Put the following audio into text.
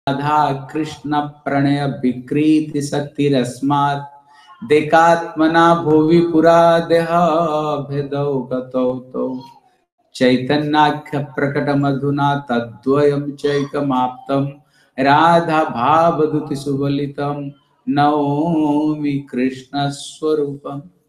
राधा कृष्ण प्रणय विकृति शक्तिरस्मात् देकात्मना भुवि पुरा देह भेदौ गतौ तौ चैतन्याख्य प्रकट मधुना तद्वयं चैकमाप्तं राधा भावदूति सुबलितं नौमि कृष्ण स्वरूपम्।